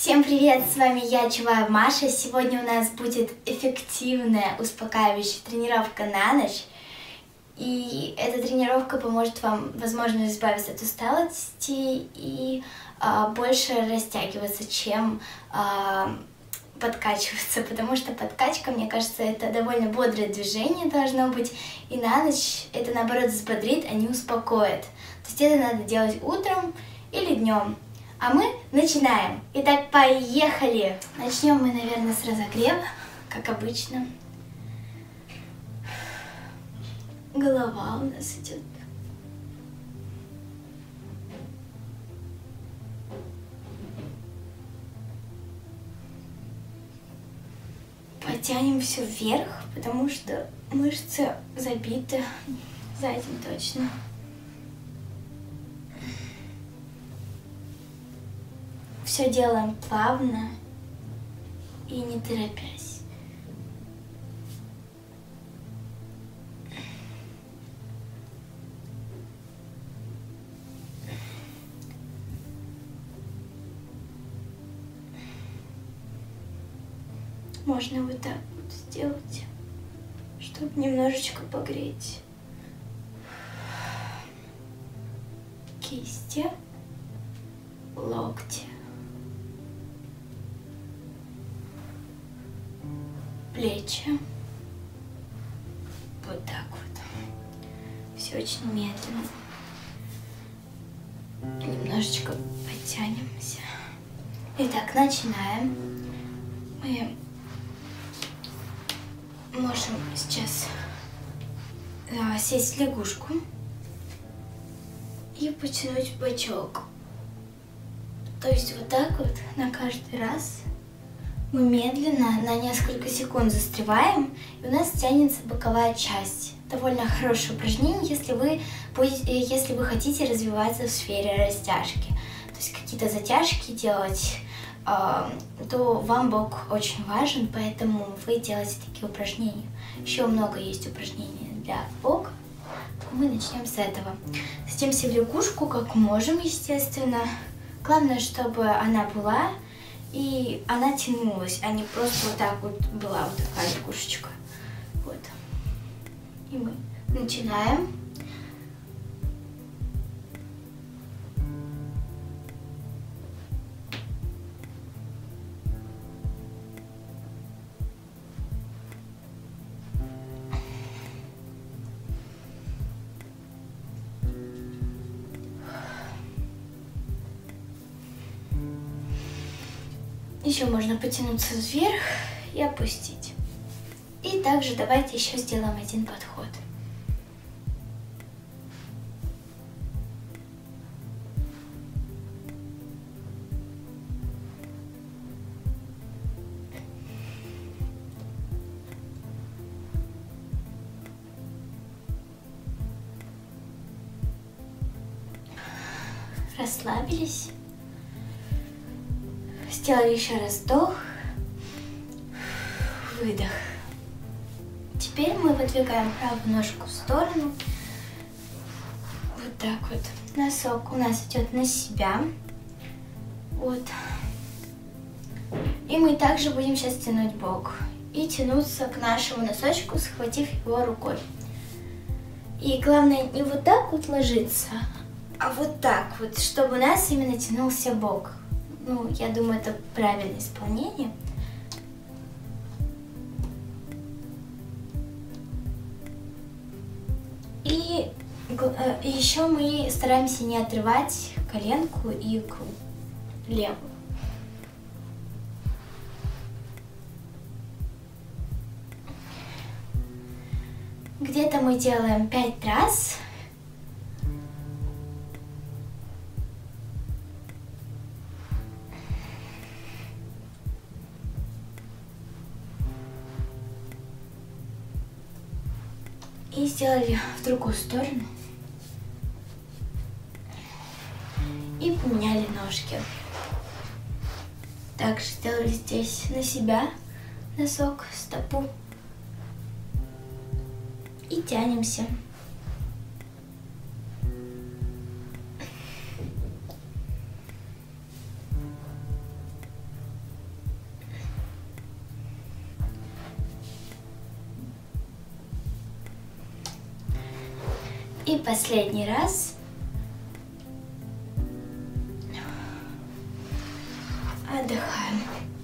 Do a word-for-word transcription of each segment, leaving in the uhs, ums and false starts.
Всем привет, с вами я, Чуваева Маша. Сегодня у нас будет эффективная, успокаивающая тренировка на ночь. И эта тренировка поможет вам, возможно, избавиться от усталости и а, больше растягиваться, чем а, подкачиваться. Потому что подкачка, мне кажется, это довольно бодрое движение должно быть. И на ночь это, наоборот, взбодрит, а не успокоит. То есть это надо делать утром или днем. А мы начинаем. Итак, поехали! Начнем мы, наверное, с разогрева, как обычно. Голова у нас идет. Потянем все вверх, потому что мышцы забиты. За этим точно. Все делаем плавно и не торопясь. Можно вот так вот сделать, чтобы немножечко погреть кисти, локти, плечи. Вот так вот. Все очень медленно. Немножечко подтянемся. Итак, начинаем. Мы можем сейчас а, сесть в лягушку и потянуть бочок. То есть вот так вот на каждый раз мы медленно на несколько секунд застреваем, и у нас тянется боковая часть. Довольно хорошее упражнение, если вы, будете, если вы хотите развиваться в сфере растяжки. То есть какие-то затяжки делать, то вам бок очень важен, поэтому вы делаете такие упражнения. Еще много есть упражнений для бока. Мы начнем с этого. Садимся в лягушку, как можем, естественно. Главное, чтобы она была и она тянулась, а не просто вот так вот была вот такая лягушечка. Вот. И мы начинаем. Еще можно потянуться вверх и опустить. И также давайте еще сделаем один подход. Расслабились. Сделали еще раз вдох, выдох. Теперь мы выдвигаем правую ножку в сторону. Вот так вот. Носок у нас идет на себя. Вот. И мы также будем сейчас тянуть бок. И тянуться к нашему носочку, схватив его рукой. И главное не вот так вот ложиться, а вот так вот, чтобы у нас именно тянулся бок. Ну, я думаю, это правильное исполнение. И еще мы стараемся не отрывать коленку и икру левую. Где-то мы делаем пять раз. И сделали в другую сторону. И поменяли ножки. Также сделали здесь на себя носок, стопу. И тянемся. И последний раз. Отдыхаем.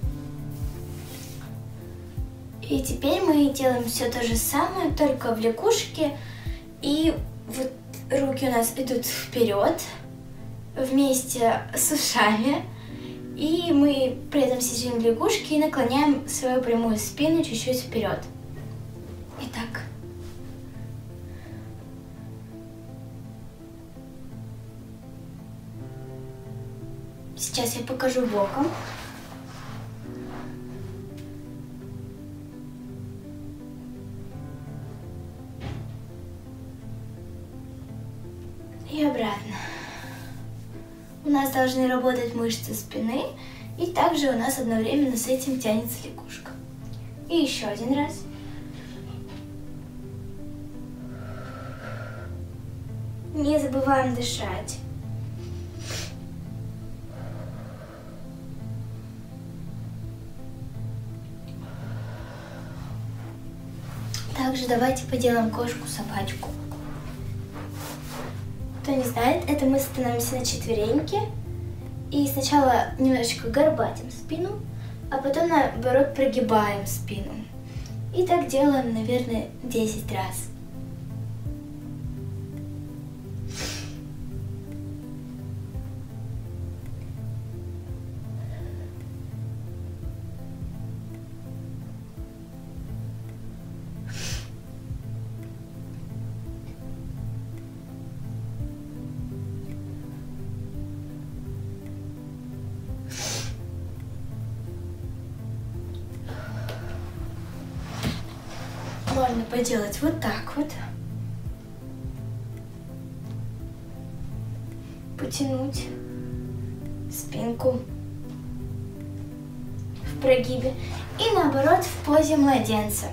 И теперь мы делаем все то же самое, только в лягушке. И вот руки у нас идут вперед вместе с ушами. И мы при этом сидим в лягушке и наклоняем свою прямую спину чуть-чуть вперед. Итак. Сейчас я покажу боком. И обратно. У нас должны работать мышцы спины, и также у нас одновременно с этим тянется лягушка. И еще один раз. Не забываем дышать. Также давайте поделаем кошку-собачку. Кто не знает, это мы становимся на четвереньки и сначала немножечко горбатим спину, а потом наоборот прогибаем спину. И так делаем, наверное, десять раз. Можно поделать вот так вот. Потянуть спинку в прогибе. И наоборот в позе младенца.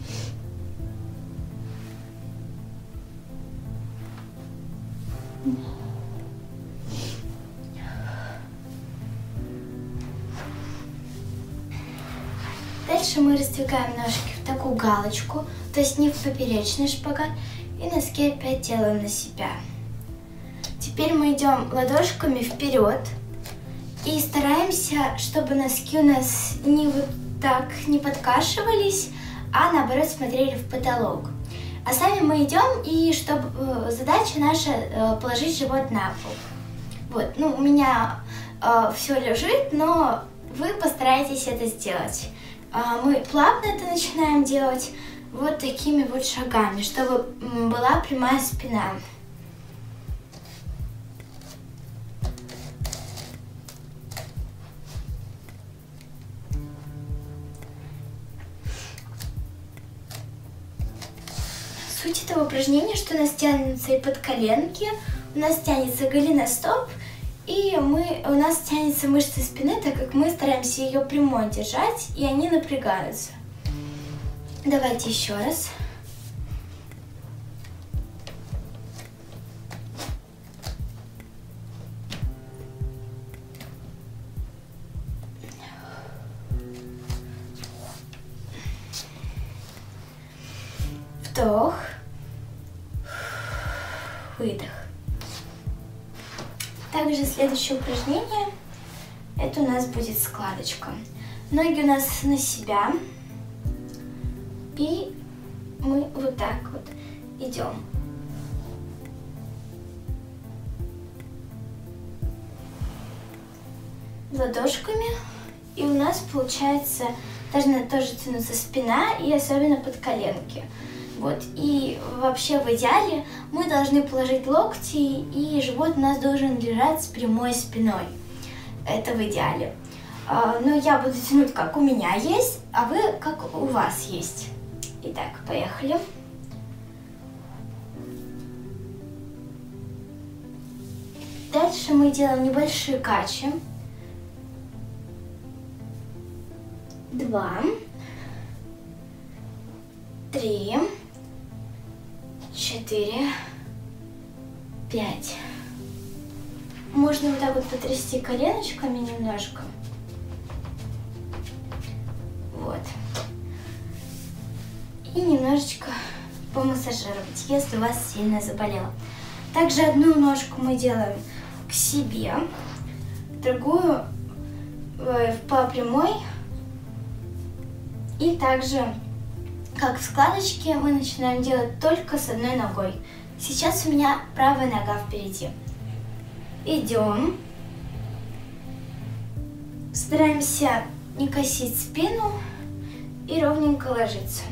Дальше мы раздвигаем ножки в такую галочку, то есть не в поперечный шпагат, и носки опять делаем на себя. Теперь мы идем ладошками вперед и стараемся, чтобы носки у нас не вот так не подкашивались, а наоборот смотрели в потолок. А сами мы идем, и чтобы задача наша положить живот на пол. Вот, ну у меня э, все лежит, но вы постарайтесь это сделать. Мы плавно это начинаем делать вот такими вот шагами, чтобы была прямая спина. Суть этого упражнения, что у нас тянутся и подколенки, у нас тянется голеностоп, и мы, у нас тянется мышца спины, так как мы стараемся ее прямой держать, и они напрягаются. Давайте еще раз. Вдох, выдох. Также следующее упражнение, это у нас будет складочка. Ноги у нас на себя, и мы вот так вот идем. Ладошками, и у нас получается должна тоже тянуться спина, и особенно под коленки. Вот, и вообще в идеале мы должны положить локти, и живот у нас должен лежать с прямой спиной. Это в идеале. Но я буду тянуть, как у меня есть, а вы, как у вас есть. Итак, поехали. Дальше мы делаем небольшие качи. Два, три, четыре, пять. Можно вот так вот потрясти коленочками немножко. Вот. И немножечко помассажировать, если у вас сильно заболело. Также одну ножку мы делаем к себе, другую по прямой. И также, как в складочке, мы начинаем делать только с одной ногой. Сейчас у меня правая нога впереди. Идем. Стараемся не косить спину и ровненько ложиться.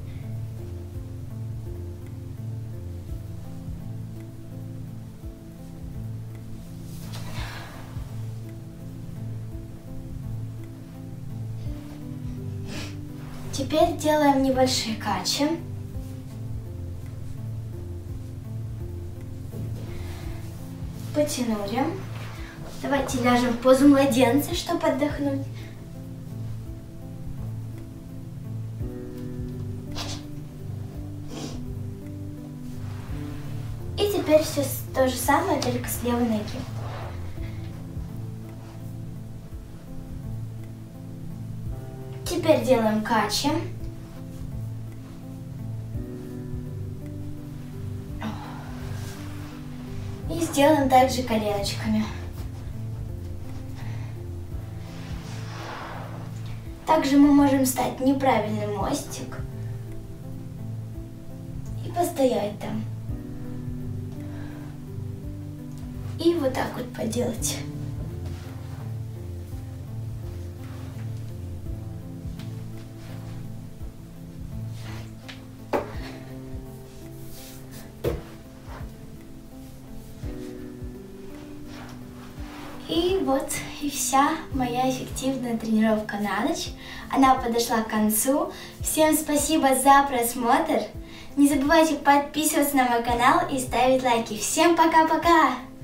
Теперь делаем небольшие качи. Потянули. Давайте ляжем в позу младенца, чтобы отдохнуть. И теперь все то же самое, только с левой ноги. Теперь делаем качи. И сделаем также коленочками. Также мы можем встать в неправильный мостик и постоять там. И вот так вот поделать. И вот и вся моя эффективная тренировка на ночь. Она подошла к концу. Всем спасибо за просмотр. Не забывайте подписываться на мой канал и ставить лайки. Всем пока-пока!